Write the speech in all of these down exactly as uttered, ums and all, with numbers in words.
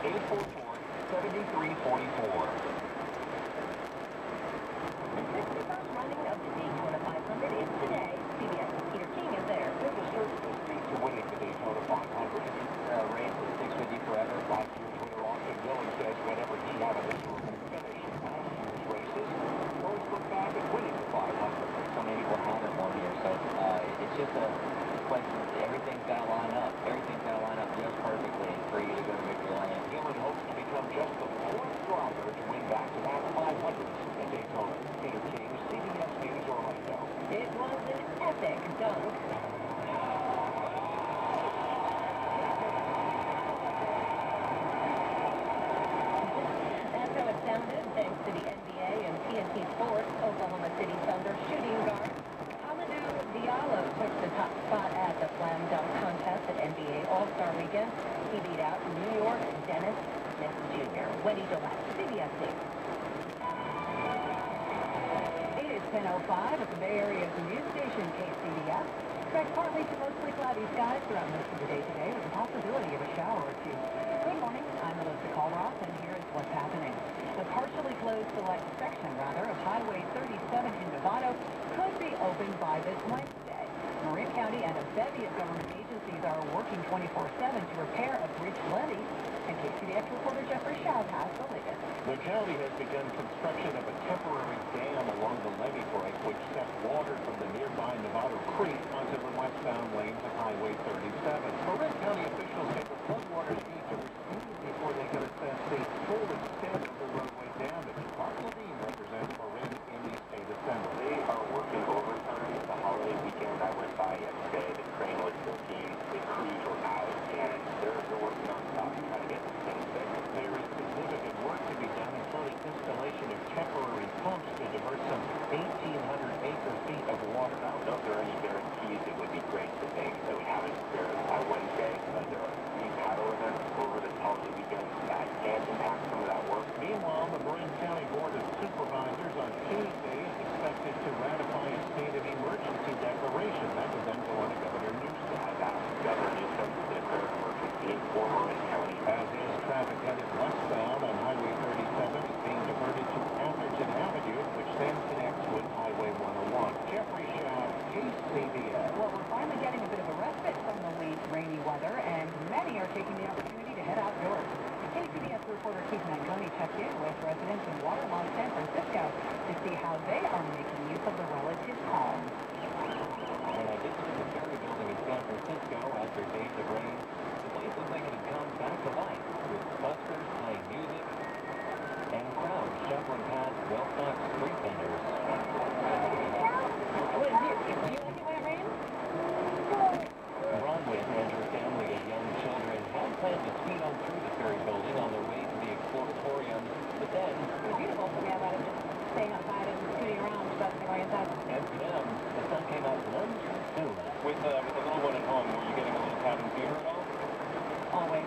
eight four four, seven three four four. The sixty-first running of the Daytona five hundred is today. C B S's Peter King is there. There's a certain mystique to winning the Daytona five hundred. It's a race that sticks with you forever. Last year's winner, Austin Dillon, says whenever he had a historical finish in last year's races, always look back at winning the five hundred. So many people haven't won here, so uh, it's just a question. Everything's got to line up. Everything's got to line up just perfectly for you to go to victory lane. Dillon hopes to become just the fourth driver to win back-to-back five hundreds at Daytona. Peter King, C B S News, Orlando. It was an epic dunk. That's how it sounded, thanks to the N B A and T N T Sports. Oklahoma City Thunder shooting guard Amadou Diallo took the top spot at the slam dunk contest at N B A All-Star Weekend. He beat out New York Dennis Smith Junior Wendy Gillette, C B S News. It is ten oh five at the Bay Area's news station K C B S. Expect partly to mostly cloudy skies throughout most of the day today with the possibility of a shower or two. Good morning, I'm Melissa Caldroth, and here is what's happening. The partially closed select section, rather, of Highway thirty-seven in Novato could be opened by this Wednesday. Marin County and a bevy of government agencies are working twenty-four seven to repair a bridge levee, and K C B S reporter Jeffrey Schaub has the latest. The county has begun construction of a temporary dam along the levee break, which sets water from the nearby Novato Creek onto the westbound lanes of Highway thirty-seven. Marin County officials say the floodwaters need to recede before they can assess the full extent of the roadway damage. Mark Levine represents Marin in the state assembly. They are working overtime. The holiday weekend I went by yesterday, the crane was working, the crews were out, and they're, they're working on top to try to get this thing fixed. There is significant work to be done, including installation of temporary pumps to divert some eighteen hundred acre feet of water. I don't know if there are any guarantees. It would be great to think that we have it there by Wednesday, but there are three paddle events over this holiday weekend that can impact some of that work. Meanwhile, the Marin County Board of Supervisors on Tuesday is expected to ratify a state of emergency declaration. That would then go on to Governor Newsom. I've asked Governor Newsom to declare an emergency for Marin County. As is, traffic headed westbound on Highway thirty-seven is being diverted to Atherton Avenue, which then connects with Highway one oh one. Jeffrey Schaub, K C B S. Well, we're finally getting a bit of a respite from the late rainy weather, and many are taking the opportunity to head outdoors. K C B S reporter Keith Mangoni checked in with residents in waterlogged San Francisco to see how they are making use of the relative calm. When I visited the ferry building in San Francisco after days of rain, the place looks like it had come back to life, with buskers playing music and crowds shuffling past well-stocked street vendors. What is it? Do you like it when it rains? Bronwyn and her family of young children had planned to speed on through the ferry building on their way to the exploratorium, but then... It was beautiful, so we had a lot of just staying outside and scooting around, just going inside. And for them, the sun came out none too soon. With, uh, with the little one at home, were you getting a little cabin fever at all? Always.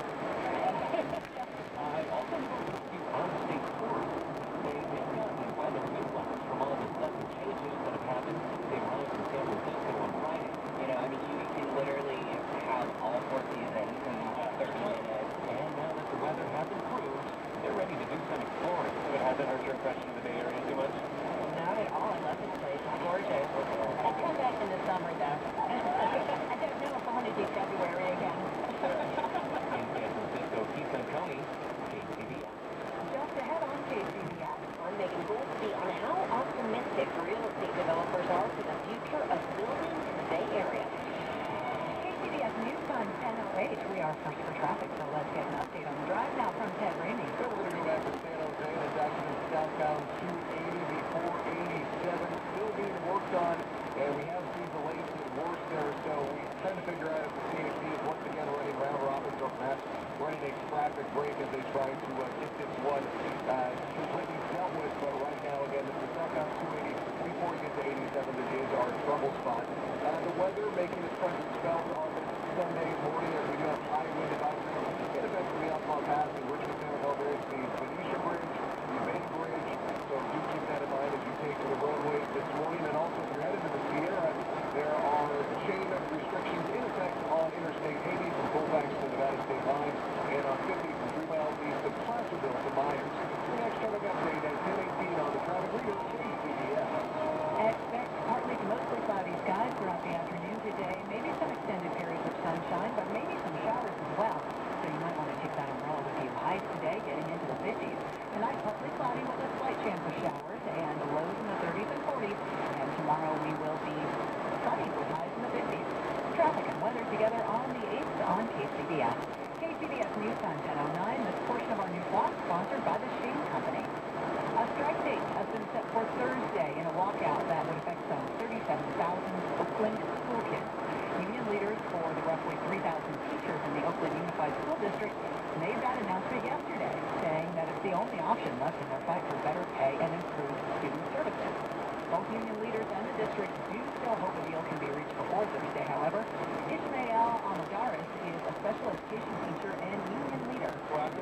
I also spoke to a few out-of-state tourists. They, they've gotten weather whiplash from all the sudden changes that have happened since they arrived in San Francisco on Friday. You know, I mean, you can literally have all four seasons in thirty minutes. And now that the weather has improved, they're ready to do some exploring. But has that hurt your impression of the Bay Area too much? Not at all. I love this place. It's gorgeous. I'll come back in the summer, though. I don't know if I want to do February again. In San Francisco, Keith Mangoni, K C B S. Just ahead on K C B S. I'm Megan Goldstein on how optimistic real estate developers are for the future of building in the Bay Area. K C B S News Time ten oh eight. We are first for traffic, so let's get an update on the drive now from Ted Ramey. So we're going to go back to San Jose and document southbound two eighty before eighty-seven. Still being worked on, and we have seen delays get worse there, so we're trying to figure out if the C A C is once again running round robins or perhaps running a traffic break as they try to uh, get this one uh, completely dealt with. But right now, again, this is southbound two eighty before you get to eighty-seven. This is our trouble spot. Uh, the weather making its presence felt on this Sunday morning as we do have high wind advisory. And eventually Alpha Pass and Richmond San Alberto, the Benicia Bridge, the Bay Bridge. So do keep that in mind as you take to the roadway this morning. And also, if you're headed to the Sierra, there are a chain of restrictions in effect on Interstate eighty from Colfax to the Nevada State line, and on fifty from Three Mile East mostly cloudy with a slight chance of showers and lows in the thirties and forties. And tomorrow we will be sunny with highs in the fifties. Traffic and weather together on the eighth on K C B S. K C B S News on ten oh nine. This portion of our news block sponsored by the Shane Company. A strike date has been set for Thursday in a walkout that would affect some thirty-seven thousand Oakland school kids. Union leaders for the roughly three thousand teachers in the Oakland Unified School District made that announcement yesterday, saying that it's the only option left in their fight for better pay and improved student services. Both union leaders and the district do still hope a deal can be reached before Thursday, however. Ishmael Amadaris is a special education teacher and union leader. Well,